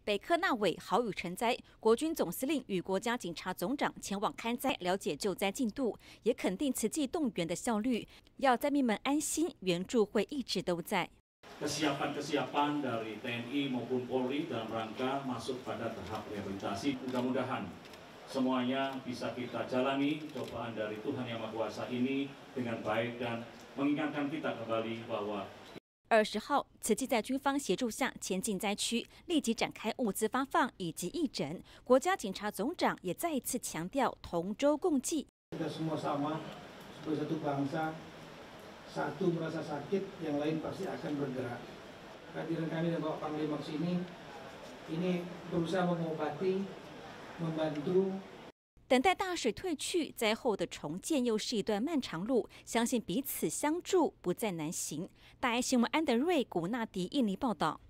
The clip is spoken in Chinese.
北科纳韦豪雨成灾，国军总司令与国家警察总长前往勘灾，了解救灾进度，也肯定慈济动员的效率，要灾民们安心，援助会一直都在。 Kesiapan dari TNI maupun Polri dalam rangka masuk pada tahap rehabilitasi. Mudah-mudahan semuanya bisa kita jalani cobaan dari Tuhan Yang Maha Kuasa ini dengan baik dan mengingatkan kita kembali bahwa 20号，慈济在军方协助下前进灾区，立即展开物资发放以及义诊。国家警察总长也再一次强调同舟共济。 Kita semua sama sebagai satu bangsa, satu merasa sakit, yang lain pasti akan bergerak. Kehadiran kami dan Bapak Panglima sini, ini berusaha mengobati, membantu. 等待大水退去，灾后的重建又是一段漫长路，相信彼此相助不再难行。大爱新闻安德瑞古纳迪印尼报道。